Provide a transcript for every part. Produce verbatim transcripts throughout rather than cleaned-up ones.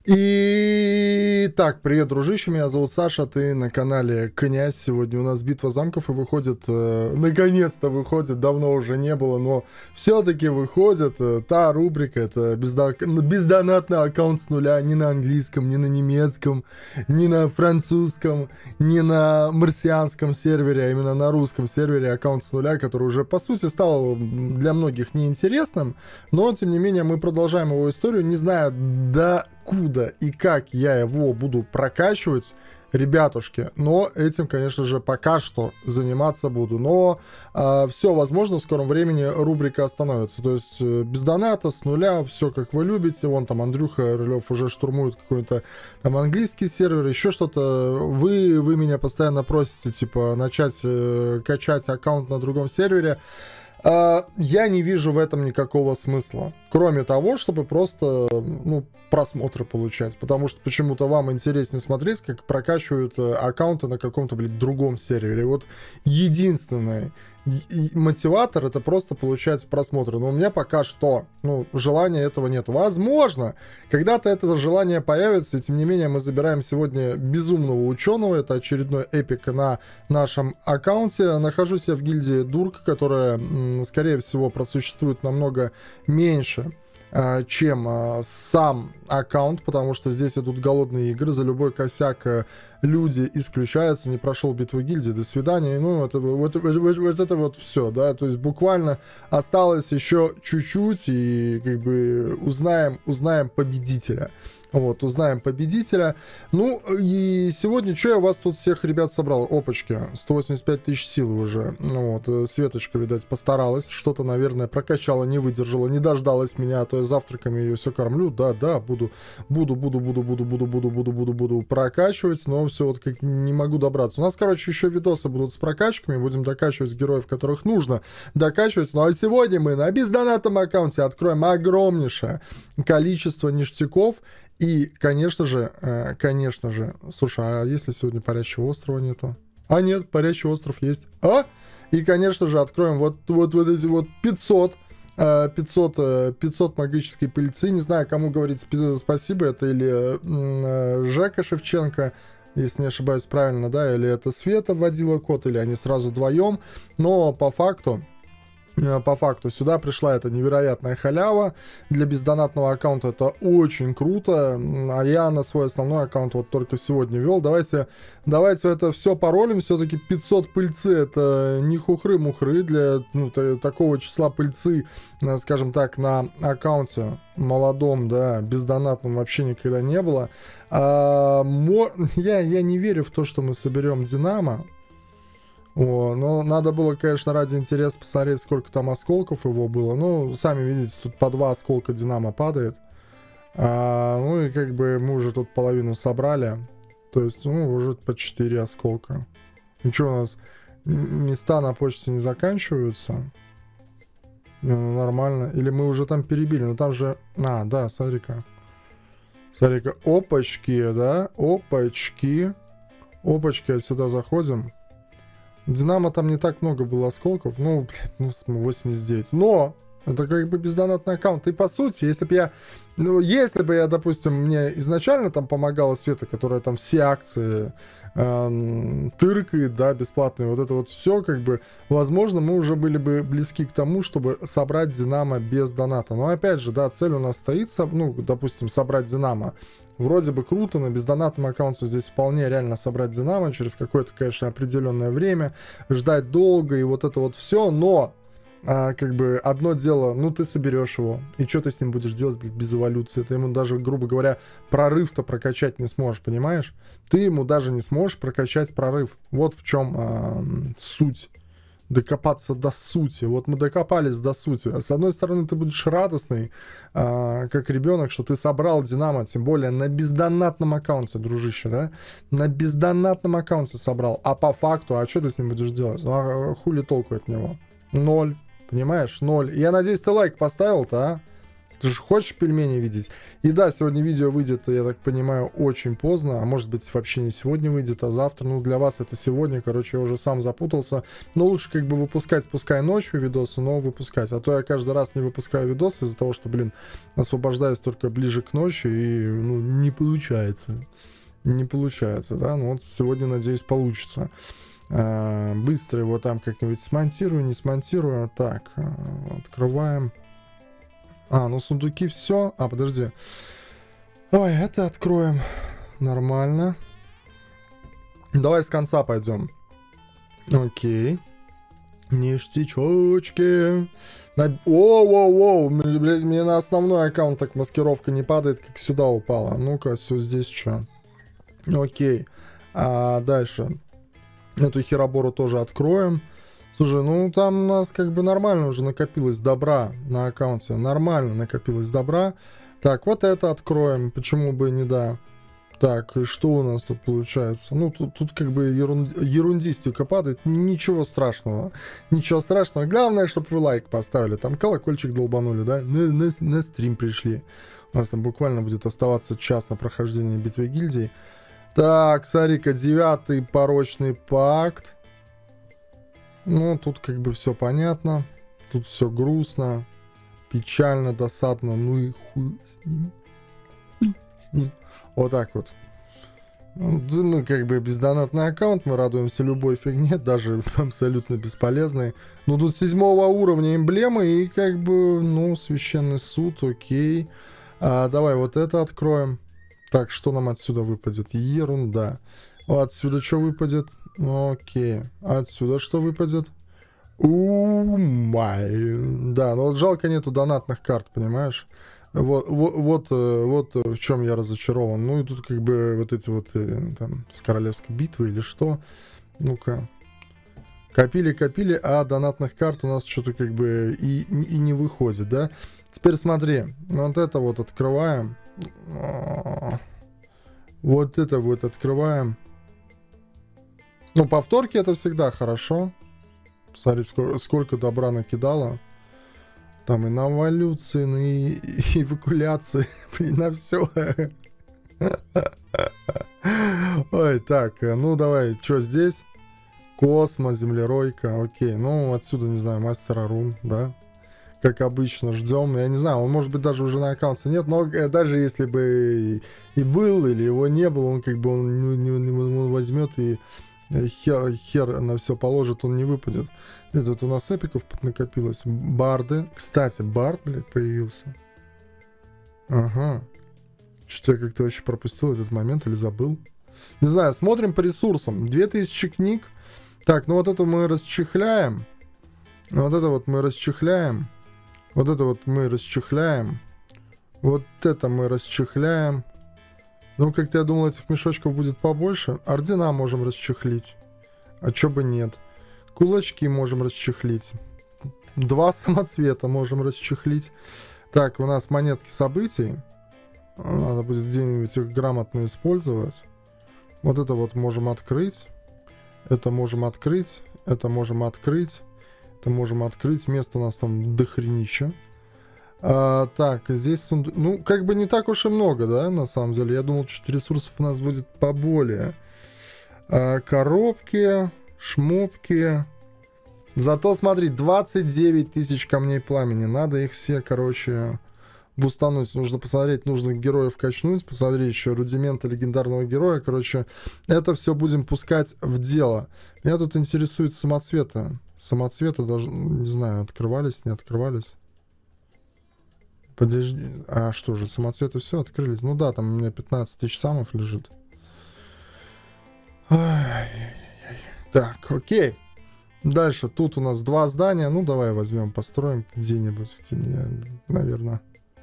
Итак, привет, дружище, меня зовут Саша, ты на канале Князь. Сегодня у нас битва замков и выходит, э, наконец-то выходит, давно уже не было, но все-таки выходит э, та рубрика, это безда... бездонатный аккаунт с нуля, ни на английском, ни на немецком, ни на французском, ни на марсианском сервере, а именно на русском сервере аккаунт с нуля, который уже по сути стал для многих неинтересным, но тем не менее мы продолжаем его историю, не знаю до куда и как я его буду прокачивать, ребятушки, но этим, конечно же, пока что заниматься буду, но э, все, возможно, в скором времени рубрика остановится, то есть э, без доната, с нуля, все как вы любите, вон там Андрюха Рылев уже штурмует какой-то там английский сервер, еще что-то, вы, вы меня постоянно просите, типа, начать э, качать аккаунт на другом сервере. Uh, я не вижу в этом никакого смысла, кроме того, чтобы просто, ну, просмотры получать, потому что почему-то вам интереснее смотреть, как прокачивают аккаунты на каком-то, блин, другом сервере. Вот единственное, и мотиватор — это просто получать просмотры, но у меня пока что, ну, желания этого нет. Возможно, когда-то это желание появится, и тем не менее мы забираем сегодня безумного ученого, это очередной эпик на нашем аккаунте. Нахожусь я в гильдии Дурк, которая, скорее всего, просуществует намного меньше, чем сам аккаунт, потому что здесь идут голодные игры, за любой косяк люди исключаются, не прошел битву гильдии, до свидания, ну, это вот, вот, вот, вот это вот все, да, то есть буквально осталось еще чуть-чуть, и как бы узнаем, узнаем победителя. Вот, узнаем победителя. Ну, и сегодня, что я вас тут всех, ребят, собрал? Опачки, сто восемьдесят пять тысяч силы уже. Ну, вот, Светочка, видать, постаралась. Что-то, наверное, прокачала, не выдержала, не дождалась меня, а то я завтраками ее все кормлю. Да, да, буду, буду, буду, буду, буду, буду, буду, буду, буду, буду прокачивать, но все вот как не могу добраться. У нас, короче, еще видосы будут с прокачками, будем докачивать героев, которых нужно докачивать. Ну, а сегодня мы на бездонатном аккаунте откроем огромнейшее количество ништяков. И, конечно же, конечно же, слушай, а если сегодня парящего острова нету? А нет, парящий остров есть. А? И, конечно же, откроем вот, вот, вот эти вот пятьсот, пятьсот, пятьсот магической пыльцы. Не знаю, кому говорить спасибо, это или Жека Шевченко, если не ошибаюсь правильно, да, или это Света вводила код, или они сразу вдвоем. Но по факту, По факту, сюда пришла эта невероятная халява. Для бездонатного аккаунта это очень круто. А я на свой основной аккаунт вот только сегодня вел. Давайте, давайте это все паролем. Все-таки пятьсот пыльцы — это не хухры-мухры. Для ну, такого числа пыльцы, скажем так, на аккаунте молодом, да, бездонатном вообще никогда не было. А, мо... я, я не верю в то, что мы соберем Динамо. О, ну, надо было, конечно, ради интереса посмотреть, сколько там осколков его было. Ну, сами видите, тут по два осколка Динамо падает. А, ну, и как бы мы уже тут половину собрали. То есть, ну, уже по четыре осколка. Ничего, у нас места на почте не заканчиваются. Ну, нормально. Или мы уже там перебили. Ну, там же... А, да, смотри-ка. Смотри-ка. Опачки, да? Опачки. Опачки, сюда заходим. Динамо там не так много было осколков, ну, блядь, ну, восемьдесят девять. Но это как бы бездонатный аккаунт. И по сути, если бы я, ну, если бы я, допустим, мне изначально там помогала Света, которая там все акции эм, тыркает, да, бесплатные, вот это вот все, как бы, возможно, мы уже были бы близки к тому, чтобы собрать Динамо без доната. Но опять же, да, цель у нас стоит, ну, допустим, собрать Динамо. Вроде бы круто, на бездонатном аккаунте здесь вполне реально собрать Динамо через какое-то, конечно, определенное время, ждать долго и вот это вот все, но а, как бы одно дело, ну ты соберешь его, и что ты с ним будешь делать, блядь, без эволюции? Ты ему даже, грубо говоря, прорыв-то прокачать не сможешь, понимаешь? Ты ему даже не сможешь прокачать прорыв. Вот в чем а, суть. Докопаться до сути. Вот мы докопались до сути. С одной стороны, ты будешь радостный, э, как ребенок, что ты собрал Динамо, тем более на бездонатном аккаунте, дружище, да? На бездонатном аккаунте собрал. А по факту, а что ты с ним будешь делать? Ну, а хули толку от него? Ноль. Понимаешь? Ноль. Я надеюсь, ты лайк поставил-то, а? Ты же хочешь пельмени видеть? И да, сегодня видео выйдет, я так понимаю, очень поздно, а может быть вообще не сегодня выйдет, а завтра. Ну, для вас это сегодня, короче, я уже сам запутался. Но лучше как бы выпускать, пускай ночью видосы, но выпускать. А то я каждый раз не выпускаю видосы из-за того, что, блин, освобождаюсь только ближе к ночи и, ну, не получается. Не получается, да? Ну вот сегодня, надеюсь, получится. А, быстро его там как-нибудь смонтирую, не смонтирую. Так, открываем. А, ну сундуки все. А, подожди. Давай, это откроем. Нормально. Давай с конца пойдем. Окей. Ништячочки. На... Воу-воу-воу. Мне на основной аккаунт так маскировка не падает, как сюда упала. Ну-ка, все здесь что? Окей. А дальше. Эту херобору тоже откроем. Слушай, ну там у нас как бы нормально уже накопилось добра на аккаунте. Нормально накопилось добра. Так, вот это откроем. Почему бы не да? Так, и что у нас тут получается? Ну, тут, тут как бы ерунд... ерундистика падает. Ничего страшного. Ничего страшного. Главное, чтобы вы лайк поставили. Там колокольчик долбанули, да? На, на, на стрим пришли. У нас там буквально будет оставаться час на прохождение битвы гильдий. Так, смотри-ка, девятый порочный пакт. Ну, тут как бы все понятно. Тут все грустно, печально, досадно. Ну и хуй с ним. Хуй с ним. Вот так вот. Мы как бы бездонатный аккаунт, мы радуемся любой фигне, даже абсолютно бесполезной. Ну, тут седьмого уровня эмблемы и как бы, ну, священный суд, окей. А, давай вот это откроем. Так, что нам отсюда выпадет? Ерунда. Отсюда что выпадет? Окей. Отсюда что выпадет? Умай. Да, ну вот жалко нету донатных карт, понимаешь? Вот, вот, вот, вот в чем я разочарован. Ну и тут как бы вот эти вот там с королевской битвы или что. Ну-ка. Копили, копили, а донатных карт у нас что-то как бы и, и не выходит, да? Теперь смотри. Вот это вот открываем. Вот это вот открываем. Ну, повторки это всегда хорошо. Смотри, сколько, сколько добра накидала. Там и на эволюции, и, и эвакуляции. Блин, на все. Ой, так, ну давай, что здесь? Космос, землеройка, окей. Ну, отсюда, не знаю, мастера рун, да? Как обычно, ждем. Я не знаю, он может быть даже уже на аккаунте нет, но даже если бы и, и был, или его не было, он как бы он, не, не, он возьмет и хер, хер на все положит, он не выпадет. Нет, тут у нас эпиков накопилось. Барды. Кстати, бард, блядь, появился. Ага. Что-то я как-то вообще пропустил этот момент или забыл. Не знаю, смотрим по ресурсам. две тысячи книг. Так, ну вот это мы расчехляем. Вот это вот мы расчехляем. Вот это вот мы расчехляем. Вот это мы расчехляем. Ну, как-то я думал, этих мешочков будет побольше. Ордена можем расчехлить. А чё бы нет. Кулачки можем расчехлить. Два самоцвета можем расчехлить. Так, у нас монетки событий. Надо будет где-нибудь их грамотно использовать. Вот это вот можем открыть. Это можем открыть. Это можем открыть. Это можем открыть. Места у нас там дохренища. А, так, здесь сундук. Ну, как бы не так уж и много, да, на самом деле. Я думал, что ресурсов у нас будет поболее. А, коробки, шмопки. Зато, смотри, двадцать девять тысяч камней пламени. Надо их все, короче, бустануть. Нужно посмотреть, нужно героев качнуть. Посмотреть еще рудименты легендарного героя. Короче, это все будем пускать в дело. Меня тут интересует самоцветы. Самоцветы даже, не знаю, открывались, не открывались. Подожди, а что же, самоцветы все открылись? Ну да, там у меня пятнадцать тысяч самов лежит. Ай-яй-яй. Так, окей. Дальше, тут у нас два здания. Ну, давай возьмем, построим где-нибудь. Меня, наверное...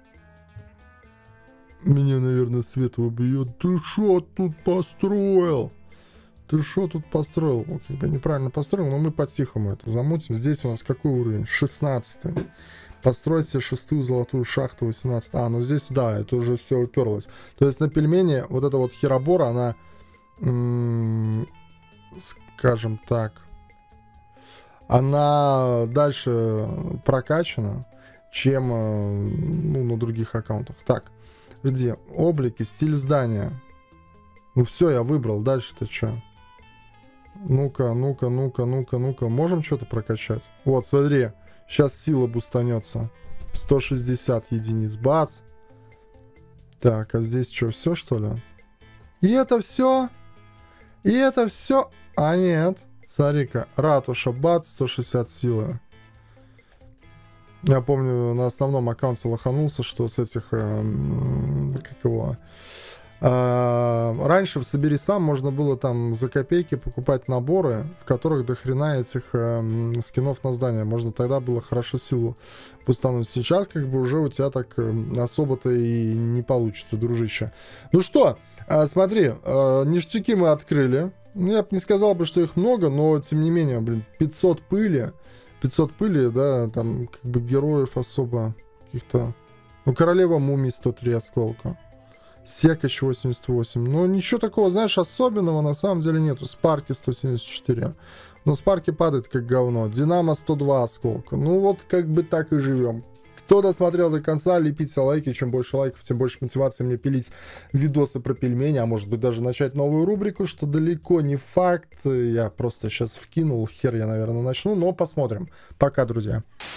Меня, наверное, свет убьет. Ты что тут построил? Ты что тут построил? Ну, как бы неправильно построил, но мы по-тихому это замутим. Здесь у нас какой уровень? шестнадцатый. Построить себе шестую золотую шахту восемнадцать. А, ну здесь, да, это уже все уперлось. То есть на пельмени вот эта вот херобора, она, скажем так, она дальше прокачана. чем ну, на других аккаунтах. Так, где? Облики, стиль здания. Ну все, я выбрал. Дальше-то что? Ну-ка, ну-ка, ну-ка, ну-ка, ну-ка. Можем что-то прокачать? Вот, смотри. Сейчас сила бустанется. сто шестьдесят единиц. Бац. Так, а здесь что, все что ли? И это все? И это все? А нет. Смотри-ка. Ратуша. Бац. сто шестьдесят силы. Я помню, на основном аккаунте лоханулся, что с этих... Э, как его... Раньше в «Собери сам» можно было там за копейки покупать наборы, в которых до хрена этих э, скинов на здание. Можно тогда было хорошо силу бустануть. Сейчас как бы уже у тебя так особо-то и не получится, дружище. Ну что, э, смотри, э, ништяки мы открыли. Я бы не сказал бы, что их много, но тем не менее, блин, пятьсот пыли. пятьсот пыли, да, там как бы героев особо каких-то... Ну, королева мумий сто три осколка. Секач восемьдесят восемь. Но ничего такого, знаешь, особенного на самом деле нету. Спарки сто семьдесят четыре. Но Спарки падает как говно. Динамо сто два осколка. Ну вот как бы так и живем. Кто досмотрел до конца, лепите лайки. Чем больше лайков, тем больше мотивации мне пилить видосы про пельмени. А может быть даже начать новую рубрику, что далеко не факт. Я просто сейчас вкинул. Хер я, наверное, начну. Но посмотрим. Пока, друзья.